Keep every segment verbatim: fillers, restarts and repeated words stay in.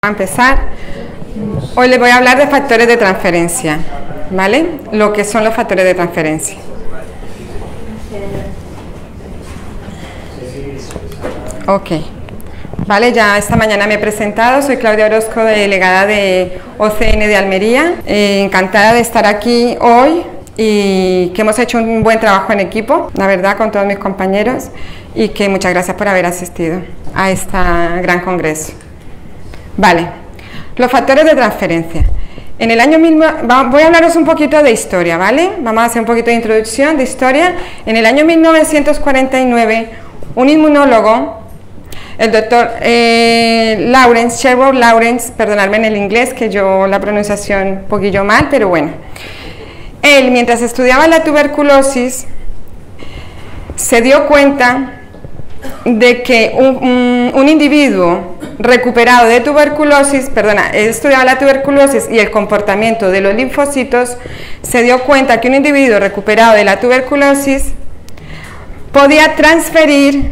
A empezar, hoy les voy a hablar de factores de transferencia, ¿vale? Lo que son los factores de transferencia. Ok, vale, ya esta mañana me he presentado, soy Claudia Orozco, delegada de O C N de Almería, eh, encantada de estar aquí hoy y que hemos hecho un buen trabajo en equipo, la verdad, con todos mis compañeros, y que muchas gracias por haber asistido a este gran congreso. Vale, los factores de transferencia. En el año mil, voy a hablaros un poquito de historia, ¿vale? Vamos a hacer un poquito de introducción de historia. En el año mil novecientos cuarenta y nueve, un inmunólogo, el doctor eh, Lawrence, Sherwood Lawrence, perdonadme en el inglés, que yo la pronunciación un poquillo mal, pero bueno. Él, mientras estudiaba la tuberculosis, se dio cuenta de que un, un, un individuo recuperado de tuberculosis, perdona, él estudiaba la tuberculosis y el comportamiento de los linfocitos, se dio cuenta que un individuo recuperado de la tuberculosis podía transferir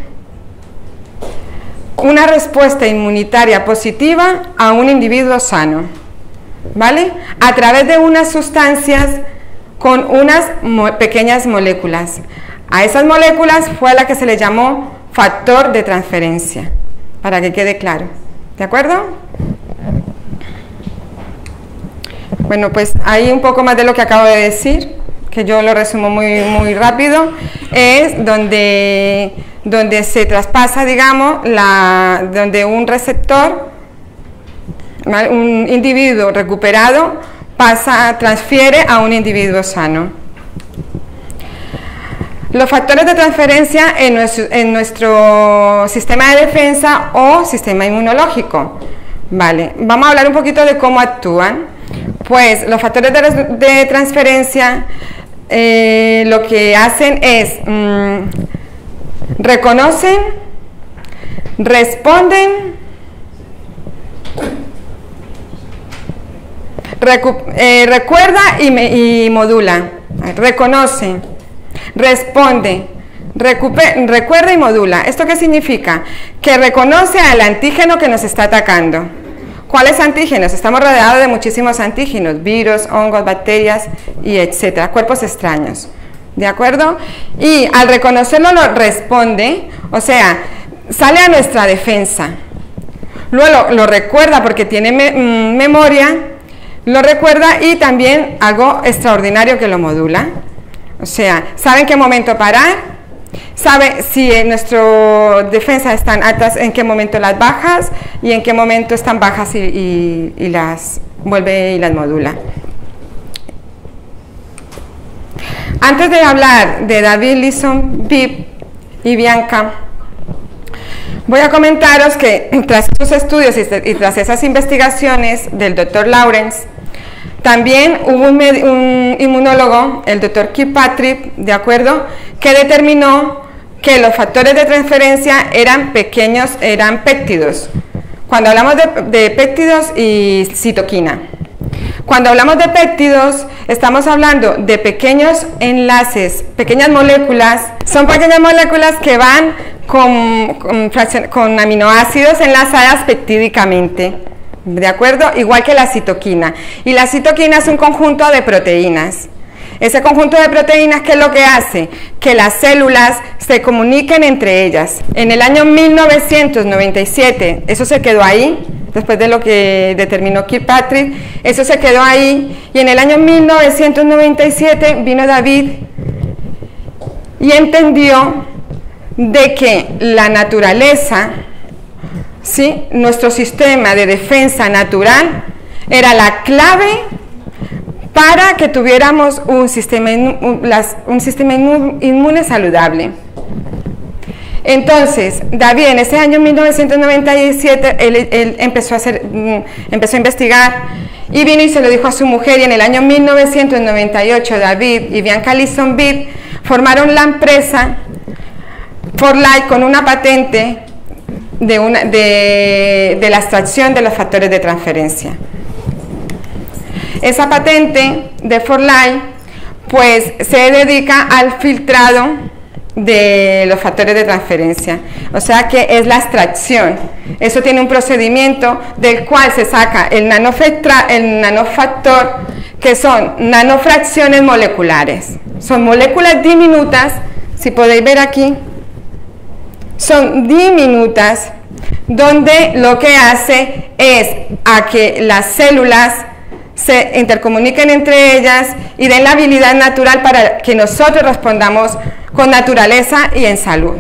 una respuesta inmunitaria positiva a un individuo sano, ¿vale? A través de unas sustancias con unas mo- pequeñas moléculas. A esas moléculas fue a la que se le llamó factor de transferencia, para que quede claro, ¿de acuerdo? Bueno, pues ahí un poco más de lo que acabo de decir, que yo lo resumo muy, muy rápido, es donde, donde se traspasa, digamos, la, donde un receptor, ¿vale? Un individuo recuperado pasa, transfiere a un individuo sano. Los factores de transferencia en nuestro, en nuestro sistema de defensa o sistema inmunológico. Vale, vamos a hablar un poquito de cómo actúan. Pues los factores de, de transferencia eh, lo que hacen es mmm, reconocen, responden, recu eh, recuerda y, me, y modula. Reconoce, responde, recuerda y modula. ¿Esto qué significa? Que reconoce al antígeno que nos está atacando. ¿Cuáles antígenos? Estamos rodeados de muchísimos antígenos, virus, hongos, bacterias y etcétera, cuerpos extraños. ¿De acuerdo? Y al reconocerlo lo responde, o sea, sale a nuestra defensa. Luego lo, lo recuerda porque tiene me, mm, memoria, lo recuerda y también algo extraordinario que lo modula. O sea, sabe en qué momento parar, sabe si en nuestras defensas están altas, en qué momento las bajas y en qué momento están bajas y, y, y las vuelve y las modula. Antes de hablar de David Leeson, Bibb y Bianca, voy a comentaros que tras esos estudios y tras esas investigaciones del doctor Lawrence, también hubo un, un inmunólogo, el doctor Kirkpatrick, ¿de acuerdo?, que determinó que los factores de transferencia eran pequeños, eran péptidos. Cuando hablamos de, de péptidos y citoquina. Cuando hablamos de péptidos, estamos hablando de pequeños enlaces, pequeñas moléculas. Son pequeñas moléculas que van con, con, con aminoácidos enlazadas peptídicamente. ¿De acuerdo? Igual que la citoquina. Y la citoquina es un conjunto de proteínas. Ese conjunto de proteínas, ¿qué es lo que hace? Que las células se comuniquen entre ellas. En el año mil novecientos noventa y siete, eso se quedó ahí, después de lo que determinó Kirkpatrick, eso se quedó ahí, y en el año mil novecientos noventa y siete vino David y entendió de que la naturaleza, ¿sí?, nuestro sistema de defensa natural era la clave para que tuviéramos un sistema, un, las, un sistema inmune saludable. Entonces, David en ese año mil novecientos noventa y siete, él, él empezó, a hacer, empezó a investigar y vino y se lo dijo a su mujer, y en el año mil novecientos noventa y ocho David y Bianca Leeson Bibb formaron la empresa For Life con una patente de, una, de, de la extracción de los factores de transferencia. Esa patente de For Life pues se dedica al filtrado de los factores de transferencia, o sea que es la extracción. Eso tiene un procedimiento del cual se saca el, el nanofactor, que son nanofracciones moleculares, son moléculas diminutas, si podéis ver aquí, son diminutas, donde lo que hace es a que las células se intercomuniquen entre ellas y den la habilidad natural para que nosotros respondamos con naturaleza y en salud.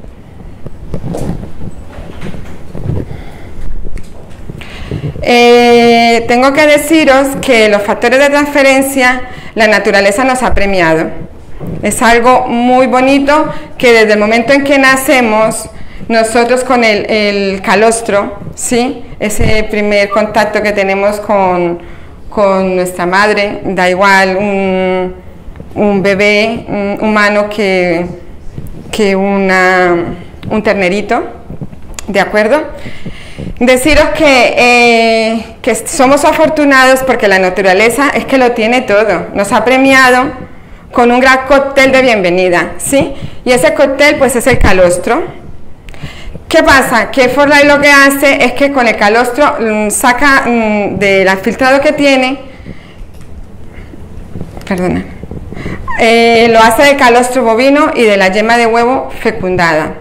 Eh, tengo que deciros que los factores de transferencia, la naturaleza nos ha premiado. Es algo muy bonito que desde el momento en que nacemos, nosotros con el, el calostro, ¿sí? Ese primer contacto que tenemos con, con nuestra madre, da igual un, un bebé un humano que, que una, un ternerito, ¿de acuerdo? Deciros que, eh, que somos afortunados porque la naturaleza es que lo tiene todo, nos ha premiado con un gran cóctel de bienvenida, ¿sí? Y ese cóctel pues es el calostro. ¿Qué pasa? Que Forlai lo que hace es que con el calostro mmm, saca mmm, del filtrado que tiene, perdona, eh, lo hace de calostro bovino y de la yema de huevo fecundada.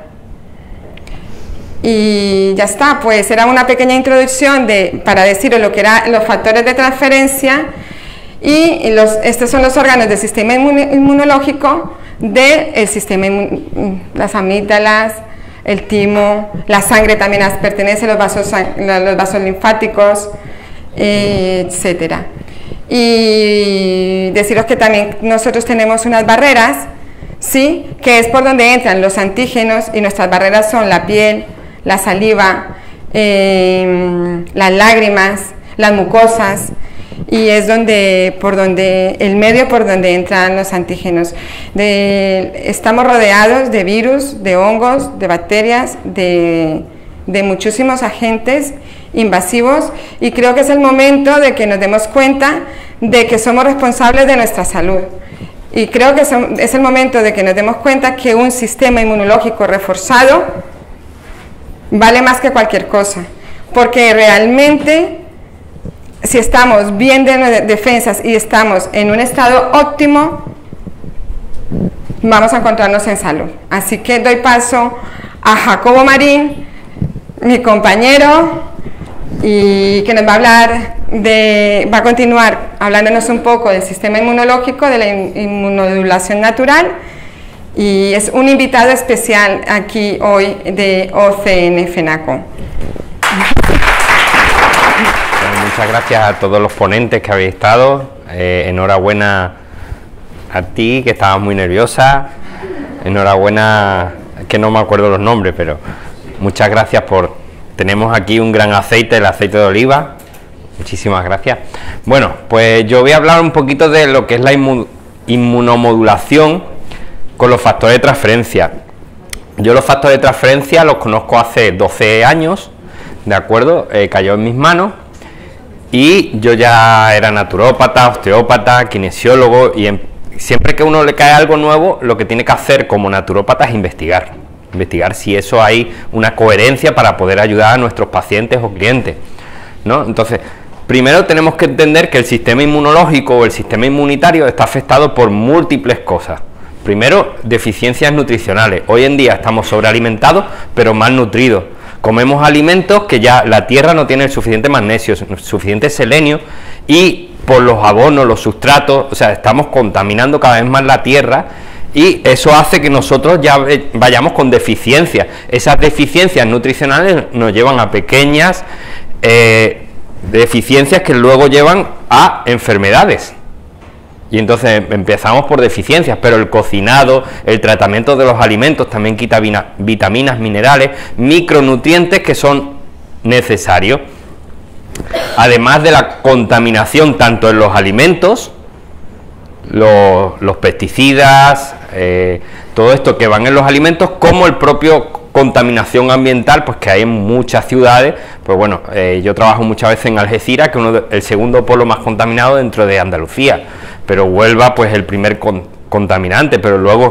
Y ya está, pues era una pequeña introducción de, para deciros lo que eran los factores de transferencia y los, estos son los órganos del sistema inmunológico del sistema inmun, las amígdalas, el timo, la sangre también pertenece a los vasos, los vasos linfáticos, eh, etcétera. Y deciros que también nosotros tenemos unas barreras, ¿sí? Que es por donde entran los antígenos y nuestras barreras son la piel, la saliva, eh, las lágrimas, las mucosas, y es donde, por donde, el medio por donde entran los antígenos. De, estamos rodeados de virus, de hongos, de bacterias, de, de muchísimos agentes invasivos, y creo que es el momento de que nos demos cuenta de que somos responsables de nuestra salud. Y creo que son, es el momento de que nos demos cuenta que un sistema inmunológico reforzado vale más que cualquier cosa, porque realmente si estamos bien de defensas y estamos en un estado óptimo, vamos a encontrarnos en salud. Así que doy paso a Jacobo Marín, mi compañero, y que nos va a hablar de, va a continuar hablándonos un poco del sistema inmunológico, de la inmunodulación natural, y es un invitado especial aquí hoy de O C N FENACO. Muchas gracias a todos los ponentes que habéis estado. Eh, enhorabuena a ti, que estabas muy nerviosa. Enhorabuena, que no me acuerdo los nombres, pero muchas gracias por... Tenemos aquí un gran aceite, el aceite de oliva. Muchísimas gracias. Bueno, pues yo voy a hablar un poquito de lo que es la inmun inmunomodulación con los factores de transferencia. Yo los factores de transferencia los conozco hace doce años, ¿de acuerdo? Eh, cayó en mis manos. Y yo ya era naturópata, osteópata, kinesiólogo, y en, siempre que uno le cae algo nuevo, lo que tiene que hacer como naturópata es investigar. Investigar si eso hay una coherencia para poder ayudar a nuestros pacientes o clientes, ¿no? Entonces, primero tenemos que entender que el sistema inmunológico o el sistema inmunitario está afectado por múltiples cosas. Primero, deficiencias nutricionales. Hoy en día estamos sobrealimentados, pero mal nutridos. Comemos alimentos que ya la tierra no tiene el suficiente magnesio, suficiente selenio, y por los abonos, los sustratos, o sea, estamos contaminando cada vez más la tierra, y eso hace que nosotros ya vayamos con deficiencias. Esas deficiencias nutricionales nos llevan a pequeñas eh, deficiencias que luego llevan a enfermedades. Y entonces empezamos por deficiencias, pero el cocinado, el tratamiento de los alimentos también quita vitaminas, minerales, micronutrientes que son necesarios. Además de la contaminación tanto en los alimentos, los, los pesticidas, eh, todo esto que van en los alimentos, como el propio contaminación ambiental, pues que hay en muchas ciudades. Pues bueno, eh, yo trabajo muchas veces en Algeciras, que es uno de, el segundo polo más contaminado dentro de Andalucía, pero Huelva pues el primer con, contaminante, pero luego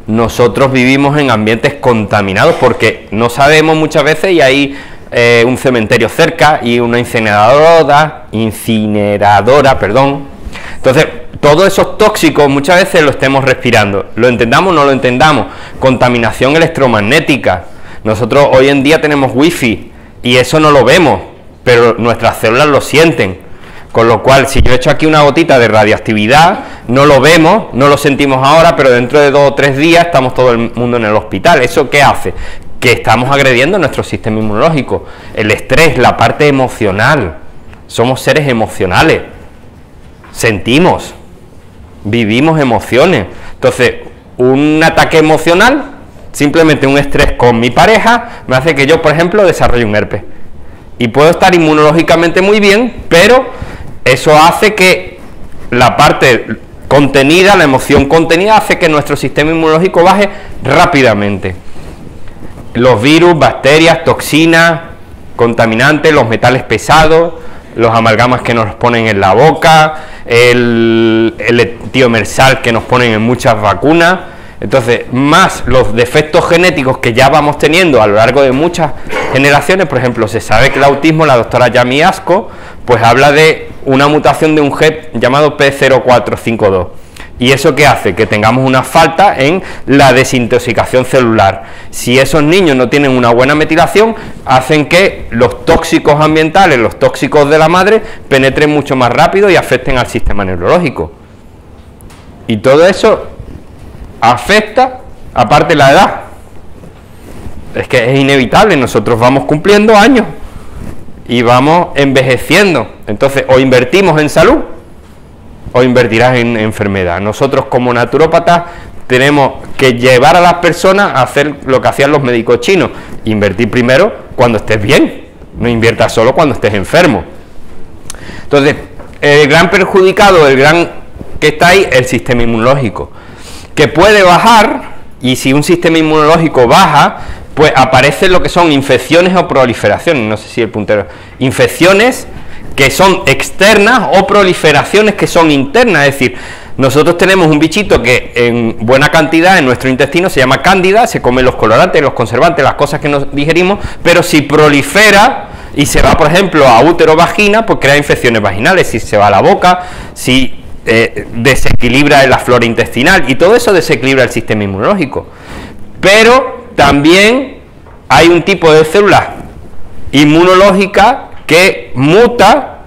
nosotros vivimos en ambientes contaminados porque no sabemos muchas veces y hay eh, un cementerio cerca y una incineradora, incineradora, perdón. Entonces, todos esos tóxicos muchas veces lo estemos respirando, lo entendamos o no lo entendamos. Contaminación electromagnética. Nosotros hoy en día tenemos wifi y eso no lo vemos, pero nuestras células lo sienten. Con lo cual, si yo echo aquí una gotita de radioactividad, no lo vemos, no lo sentimos ahora, pero dentro de dos o tres días estamos todo el mundo en el hospital. ¿Eso qué hace? Que estamos agrediendo nuestro sistema inmunológico. El estrés, la parte emocional. Somos seres emocionales. Sentimos, vivimos emociones. Entonces, un ataque emocional, simplemente un estrés con mi pareja, me hace que yo, por ejemplo, desarrolle un herpes. Y puedo estar inmunológicamente muy bien, pero eso hace que la parte contenida, la emoción contenida, hace que nuestro sistema inmunológico baje rápidamente. Los virus, bacterias, toxinas, contaminantes, los metales pesados, los amalgamas que nos ponen en la boca, el, el tiomersal que nos ponen en muchas vacunas. Entonces, más los defectos genéticos que ya vamos teniendo a lo largo de muchas generaciones. Por ejemplo, se sabe que el autismo, la doctora Yami Asco, pues habla de una mutación de un gen llamado P cero cuatro cinco dos. ¿Y eso qué hace? Que tengamos una falta en la desintoxicación celular. Si esos niños no tienen una buena metilación, hacen que los tóxicos ambientales, los tóxicos de la madre, penetren mucho más rápido y afecten al sistema neurológico. Y todo eso afecta, aparte la edad. Es que es inevitable, nosotros vamos cumpliendo años y vamos envejeciendo. Entonces, o invertimos en salud o invertirás en enfermedad. Nosotros como naturópatas tenemos que llevar a las personas a hacer lo que hacían los médicos chinos: invertir primero cuando estés bien, no inviertas solo cuando estés enfermo. Entonces, el gran perjudicado, el gran que está ahí, el sistema inmunológico, que puede bajar, y si un sistema inmunológico baja, pues aparecen lo que son infecciones o proliferaciones. No sé si el puntero, infecciones que son externas o proliferaciones que son internas. Es decir, nosotros tenemos un bichito que en buena cantidad en nuestro intestino se llama cándida, se come los colorantes, los conservantes, las cosas que nos digerimos, pero si prolifera y se va, por ejemplo, a útero, vagina, pues crea infecciones vaginales. Si se va a la boca, si eh, desequilibra la flora intestinal, y todo eso desequilibra el sistema inmunológico. Pero también hay un tipo de célula inmunológica que muta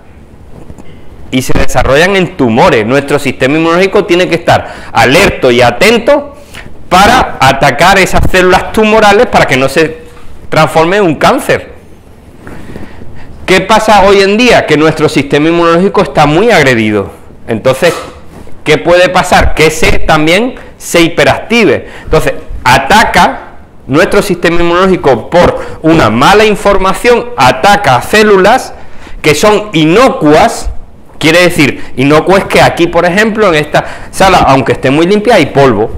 y se desarrollan en tumores. Nuestro sistema inmunológico tiene que estar alerto y atento para atacar esas células tumorales para que no se transforme en un cáncer. ¿Qué pasa hoy en día? Que nuestro sistema inmunológico está muy agredido. Entonces, ¿qué puede pasar? Que ese también se hiperactive. Entonces, ataca nuestro sistema inmunológico por una mala información, ataca a células que son inocuas. Quiere decir, inocuo es que aquí, por ejemplo, en esta sala, aunque esté muy limpia, hay polvo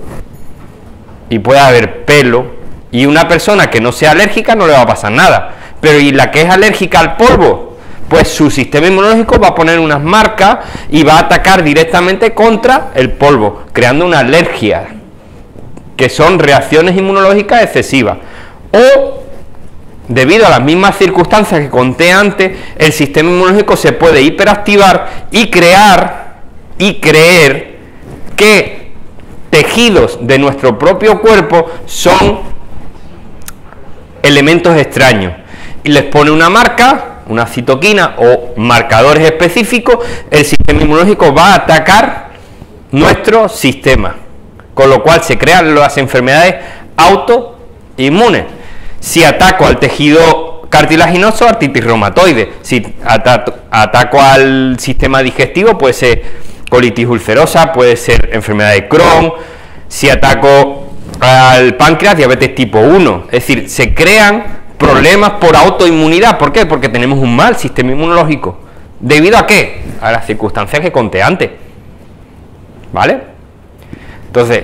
y puede haber pelo, y una persona que no sea alérgica no le va a pasar nada, pero y la que es alérgica al polvo, pues su sistema inmunológico va a poner unas marcas y va a atacar directamente contra el polvo, creando una alergia, que son reacciones inmunológicas excesivas. O, debido a las mismas circunstancias que conté antes, el sistema inmunológico se puede hiperactivar y crear y creer que tejidos de nuestro propio cuerpo son elementos extraños, y les pone una marca, una citoquina o marcadores específicos. El sistema inmunológico va a atacar nuestro sistema, con lo cual se crean las enfermedades autoinmunes. Si ataco al tejido cartilaginoso, artritis reumatoide. Si ataco, ataco al sistema digestivo, puede ser colitis ulcerosa, puede ser enfermedad de Crohn. Si ataco al páncreas, diabetes tipo uno. Es decir, se crean problemas por autoinmunidad. ¿Por qué? Porque tenemos un mal sistema inmunológico. ¿Debido a qué? A las circunstancias que conté antes. ¿Vale? Entonces,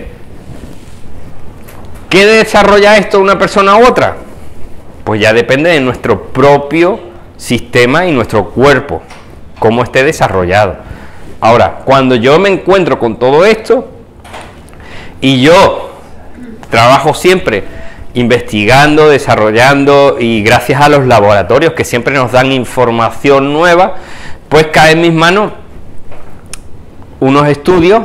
¿qué desarrolla esto una persona u otra? Pues ya depende de nuestro propio sistema y nuestro cuerpo, cómo esté desarrollado. Ahora, cuando yo me encuentro con todo esto y yo trabajo siempre investigando, desarrollando, y gracias a los laboratorios que siempre nos dan información nueva, pues cae en mis manos unos estudios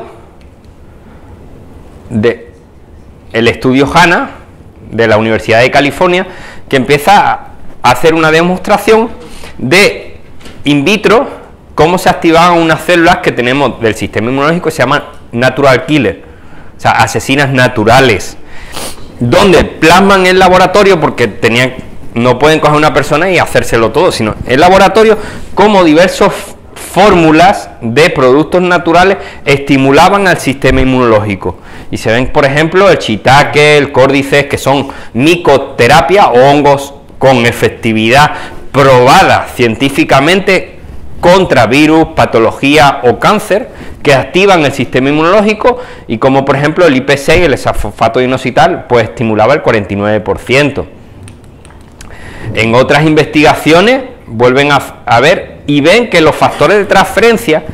de el estudio HANA de la Universidad de California, que empieza a hacer una demostración de in vitro cómo se activaban unas células que tenemos del sistema inmunológico que se llaman natural killer, o sea, asesinas naturales, donde plasman en el laboratorio, porque tenían, no pueden coger una persona y hacérselo todo, sino en el laboratorio, como diversas fórmulas de productos naturales estimulaban al sistema inmunológico. Y se ven, por ejemplo, el shiitake, el córdice, que son micoterapia o hongos con efectividad probada científicamente contra virus, patología o cáncer, que activan el sistema inmunológico, y como por ejemplo el I P seis, el isofosfato inositol, pues estimulaba el cuarenta y nueve por ciento. En otras investigaciones vuelven a, a ver y ven que los factores de transferencia,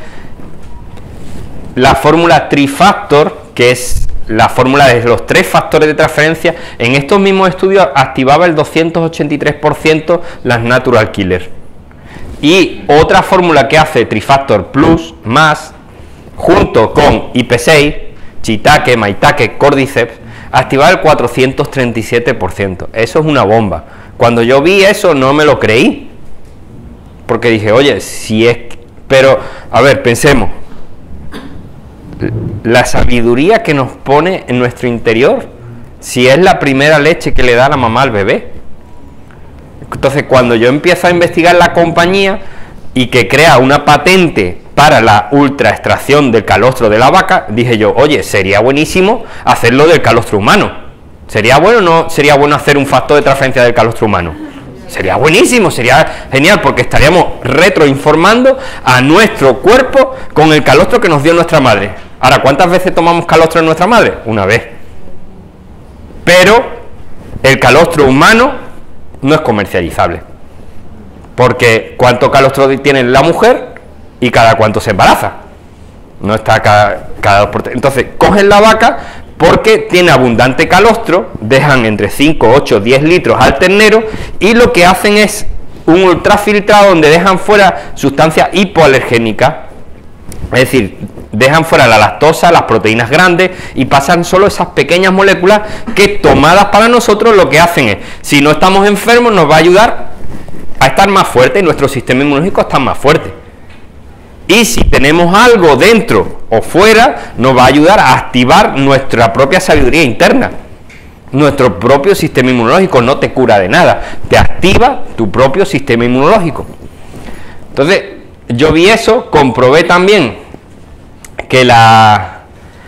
la fórmula Trifactor, que es la fórmula de los tres factores de transferencia, en estos mismos estudios activaba el doscientos ochenta y tres por ciento las natural killer. Y otra fórmula que hace Trifactor Plus más, junto con I P seis, shiitake, maitake, cordyceps, activaba el cuatrocientos treinta y siete por ciento. Eso es una bomba. Cuando yo vi eso no me lo creí, porque dije, oye, si es... Pero, a ver, pensemos, la sabiduría que nos pone en nuestro interior, si es la primera leche que le da la mamá al bebé. Entonces, cuando yo empiezo a investigar la compañía y que crea una patente para la ultra extracción del calostro de la vaca, dije yo, oye, sería buenísimo hacerlo del calostro humano. ¿Sería bueno o no sería bueno hacer un factor de transferencia del calostro humano? Sería buenísimo, sería genial, porque estaríamos retroinformando a nuestro cuerpo con el calostro que nos dio nuestra madre. Ahora, ¿cuántas veces tomamos calostro en nuestra madre? Una vez. Pero el calostro humano no es comercializable, porque cuánto calostro tiene la mujer y cada cuánto se embaraza, no está cada, cada dos por tres. Entonces cogen la vaca porque tiene abundante calostro, dejan entre cinco, ocho, diez litros al ternero, y lo que hacen es un ultrafiltrado donde dejan fuera sustancias hipoalergénicas, es decir, dejan fuera la lactosa, las proteínas grandes, y pasan solo esas pequeñas moléculas que, tomadas para nosotros, lo que hacen es, si no estamos enfermos, nos va a ayudar a estar más fuerte, y nuestro sistema inmunológico está más fuerte. Y si tenemos algo dentro o fuera, nos va a ayudar a activar nuestra propia sabiduría interna. Nuestro propio sistema inmunológico no te cura de nada, te activa tu propio sistema inmunológico. Entonces, yo vi eso, comprobé también que la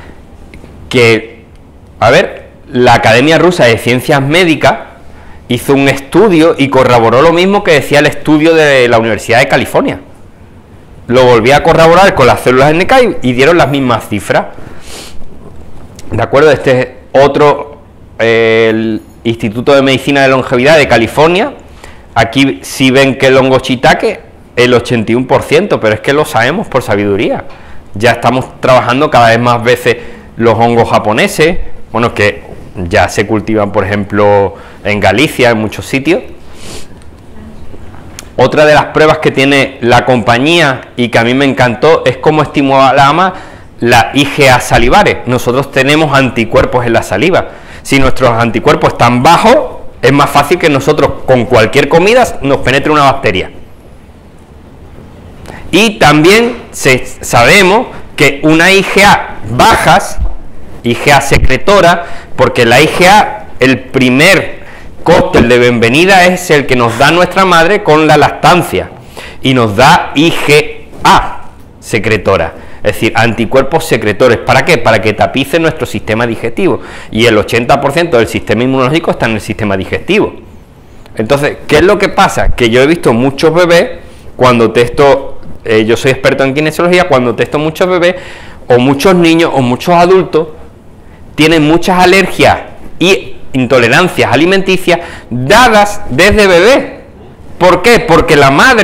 que a ver, la Academia Rusa de Ciencias Médicas hizo un estudio y corroboró lo mismo que decía el estudio de la Universidad de California. Lo volví a corroborar con las células N K y dieron las mismas cifras. De acuerdo, este es otro, eh, el Instituto de Medicina de Longevidad de California. Aquí sí ven que el hongo shiitake, el ochenta y uno por ciento, pero es que lo sabemos por sabiduría. Ya estamos trabajando cada vez más veces los hongos japoneses, bueno, que ya se cultivan, por ejemplo, en Galicia, en muchos sitios. Otra de las pruebas que tiene la compañía y que a mí me encantó es cómo estimulaba la I G A salivares. Nosotros tenemos anticuerpos en la saliva. Si nuestros anticuerpos están bajos, es más fácil que nosotros con cualquier comida nos penetre una bacteria. Y también se, sabemos que una I G A bajas, I G A secretora, porque la I G A, el primer cóctel de bienvenida es el que nos da nuestra madre con la lactancia, y nos da I G A secretora, es decir, anticuerpos secretores. ¿Para qué? Para que tapice nuestro sistema digestivo, y el ochenta por ciento del sistema inmunológico está en el sistema digestivo. Entonces, ¿qué es lo que pasa? Que yo he visto muchos bebés, cuando testo, eh, yo soy experto en kinesiología, cuando testo muchos bebés, o muchos niños, o muchos adultos, tienen muchas alergias y intolerancias alimenticias dadas desde bebé. ¿Por qué? Porque la madre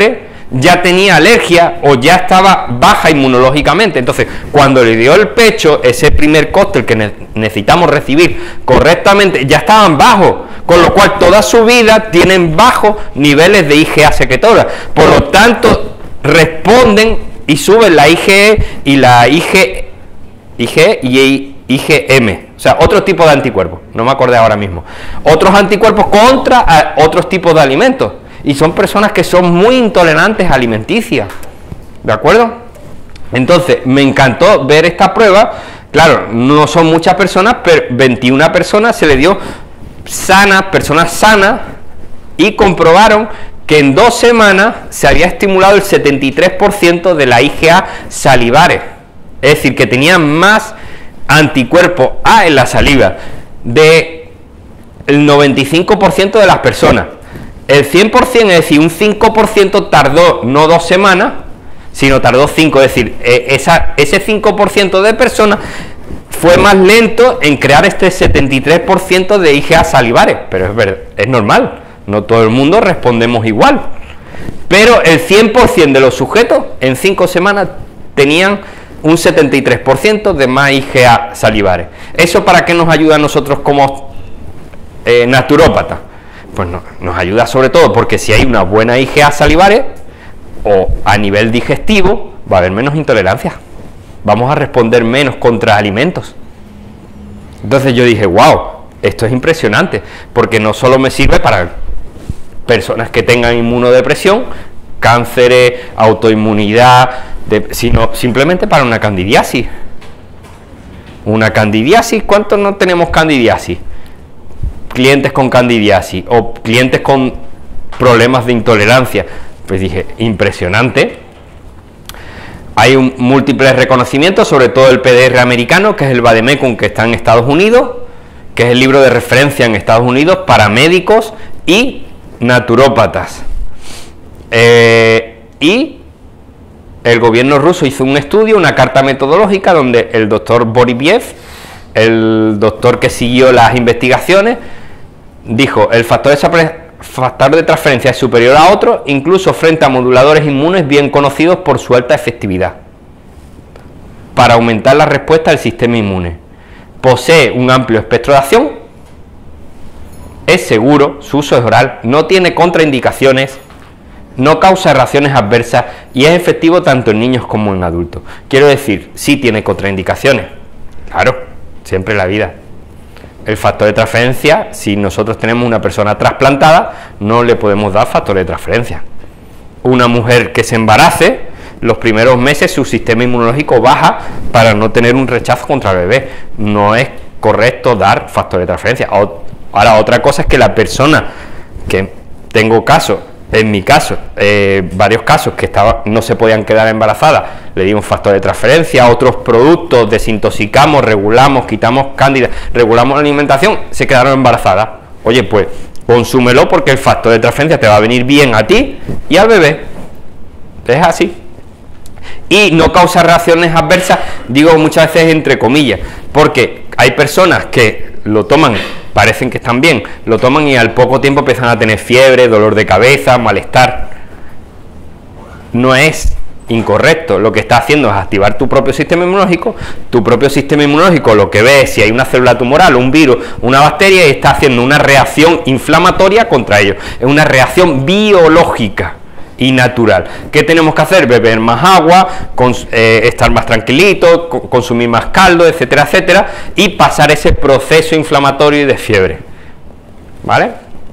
ya tenía alergia o ya estaba baja inmunológicamente. Entonces, cuando le dio el pecho, ese primer cóctel que ne necesitamos recibir correctamente, ya estaban bajos, con lo cual toda su vida tienen bajos niveles de I G A secretora. Por lo tanto, responden y suben la I G E y la I G, I G y I G M, o sea, otro tipo de anticuerpos, no me acordé ahora mismo, otros anticuerpos contra a otros tipos de alimentos, y son personas que son muy intolerantes alimenticias, ¿de acuerdo? Entonces, me encantó ver esta prueba. Claro, no son muchas personas, pero veintiuna personas se le dio sanas, personas sanas, y comprobaron que en dos semanas se había estimulado el setenta y tres por ciento de la I G A salivares, es decir, que tenían más anticuerpos A en la saliva de el noventa y cinco por ciento de las personas. El cien por ciento, es decir, un cinco por ciento tardó no dos semanas, sino tardó cinco, es decir, esa, ese cinco por ciento de personas fue más lento en crear este setenta y tres por ciento de I G A salivares, pero es verdad, es normal, no todo el mundo respondemos igual, pero el cien por ciento de los sujetos en cinco semanas tenían un setenta y tres por ciento de más I G A salivares. ¿Eso para qué nos ayuda a nosotros como eh, naturópatas? Pues no, nos ayuda sobre todo porque si hay una buena I G A salivares o a nivel digestivo, va a haber menos intolerancia, vamos a responder menos contra alimentos. Entonces yo dije, wow, esto es impresionante, porque no solo me sirve para personas que tengan inmunodepresión, cánceres, autoinmunidad, de, sino simplemente para una candidiasis. Una candidiasis, ¿cuántos no tenemos candidiasis? Clientes con candidiasis o clientes con problemas de intolerancia. Pues dije, impresionante. Hay un, múltiples reconocimientos, sobre todo el P D R americano, que es el Vademecum, que está en Estados Unidos, que es el libro de referencia en Estados Unidos para médicos y naturópatas. Eh, y el gobierno ruso hizo un estudio, una carta metodológica, donde el doctor Boribiev, el doctor que siguió las investigaciones, dijo, el factor de, factor de transferencia es superior a otro, incluso frente a moduladores inmunes bien conocidos por su alta efectividad, para aumentar la respuesta del sistema inmune. Posee un amplio espectro de acción, es seguro, su uso es oral, no tiene contraindicaciones, no causa reacciones adversas y es efectivo tanto en niños como en adultos. Quiero decir, sí tiene contraindicaciones, claro, siempre en la vida. El factor de transferencia, si nosotros tenemos una persona trasplantada, no le podemos dar factor de transferencia. Una mujer que se embarace, los primeros meses su sistema inmunológico baja para no tener un rechazo contra el bebé. No es correcto dar factor de transferencia. Ahora, otra cosa es que la persona, que tengo casos, en mi caso, eh, varios casos que estaba, no se podían quedar embarazadas, le dimos factor de transferencia, otros productos, desintoxicamos, regulamos, quitamos cándida, regulamos la alimentación, se quedaron embarazadas. Oye, pues consúmelo porque el factor de transferencia te va a venir bien a ti y al bebé. Es así. Y no causa reacciones adversas, digo muchas veces entre comillas, porque hay personas que lo toman, parecen que están bien, lo toman y al poco tiempo empiezan a tener fiebre, dolor de cabeza, malestar. No es incorrecto, lo que está haciendo es activar tu propio sistema inmunológico. Tu propio sistema inmunológico lo que ve es si hay una célula tumoral, un virus, una bacteria, y está haciendo una reacción inflamatoria contra ello. Es una reacción biológica y natural. ¿Qué tenemos que hacer? Beber más agua, cons eh, estar más tranquilito, co consumir más caldo, etcétera, etcétera, y pasar ese proceso inflamatorio y de fiebre. ¿Vale?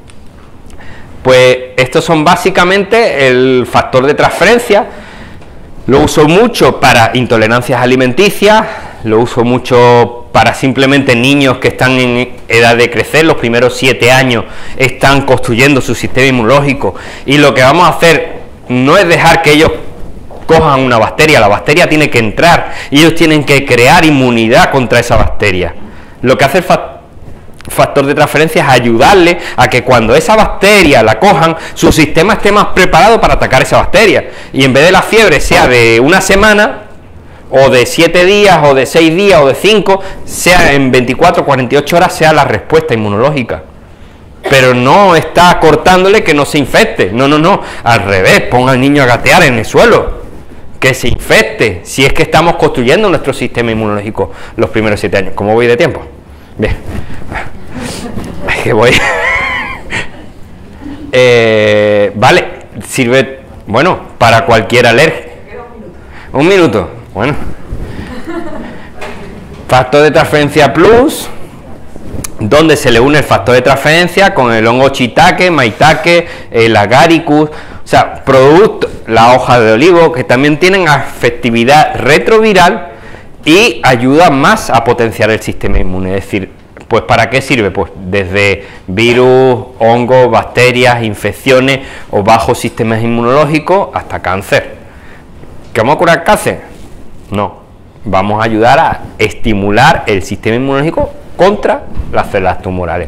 Pues estos son básicamente el factor de transferencia. Lo uso mucho para intolerancias alimenticias, lo uso mucho para simplemente niños que están en edad de crecer, los primeros siete años están construyendo su sistema inmunológico, y lo que vamos a hacer no es dejar que ellos cojan una bacteria, la bacteria tiene que entrar y ellos tienen que crear inmunidad contra esa bacteria. Lo que hace el factor de transferencia es ayudarle a que cuando esa bacteria la cojan, su sistema esté más preparado para atacar esa bacteria, y en vez de la fiebre sea de una semana, o de siete días, o de seis días, o de cinco, sea en veinticuatro, cuarenta y ocho horas, sea la respuesta inmunológica. pero no está cortándole que no se infecte. No, no, no, al revés, ponga al niño a gatear en el suelo, que se infecte, si es que estamos construyendo nuestro sistema inmunológico los primeros siete años. ¿Cómo voy de tiempo? Bien. Es que voy... eh, vale, sirve, bueno, para cualquier alergia. Un minuto, bueno. Factor de transferencia plus, donde se le une el factor de transferencia con el hongo shiitake, maitake, el agaricus, o sea, productos, la hoja de olivo, que también tienen afectividad retroviral y ayudan más a potenciar el sistema inmune. Es decir, pues ¿para qué sirve? Pues desde virus, hongos, bacterias, infecciones o bajos sistemas inmunológicos hasta cáncer. ¿Que vamos a curar cáncer? No. Vamos a ayudar a estimular el sistema inmunológico contra las células tumorales.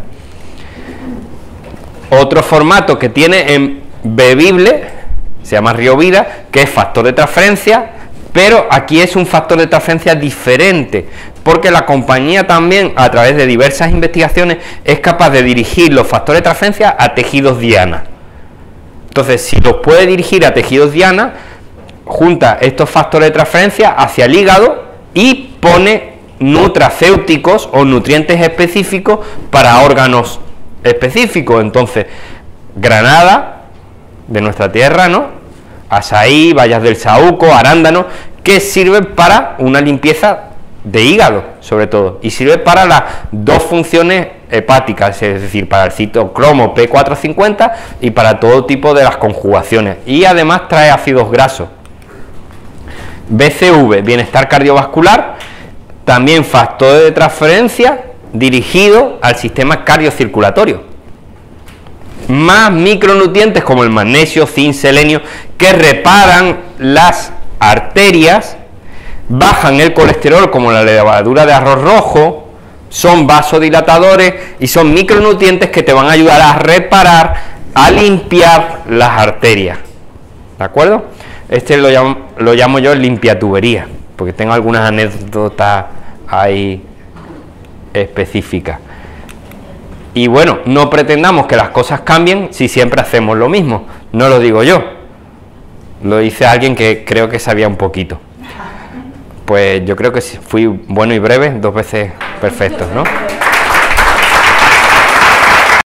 Otro formato que tiene en bebible se llama Riovida, que es factor de transferencia, pero aquí es un factor de transferencia diferente, porque la compañía también, a través de diversas investigaciones, es capaz de dirigir los factores de transferencia a tejidos diana. Entonces, si los puede dirigir a tejidos diana, junta estos factores de transferencia hacia el hígado y pone nutracéuticos o nutrientes específicos para órganos específicos. Entonces, granada de nuestra tierra, ¿no? Azaí, bayas del saúco, arándanos, que sirven para una limpieza de hígado, sobre todo, y sirve para las dos funciones hepáticas, es decir, para el citocromo P cuatrocientos cincuenta y para todo tipo de las conjugaciones, y además trae ácidos grasos. B C V, bienestar cardiovascular, también factor de transferencia dirigido al sistema cardiocirculatorio. Más micronutrientes como el magnesio, zinc, selenio, que reparan las arterias, bajan el colesterol como la levadura de arroz rojo, son vasodilatadores y son micronutrientes que te van a ayudar a reparar, a limpiar las arterias. ¿De acuerdo? Este lo llamo, lo llamo yo limpiatubería, porque tengo algunas anécdotas ahí específicas. Y bueno, no pretendamos que las cosas cambien si siempre hacemos lo mismo. No lo digo yo, lo dice alguien que creo que sabía un poquito. Pues yo creo que fui bueno y breve, dos veces perfectos, ¿no?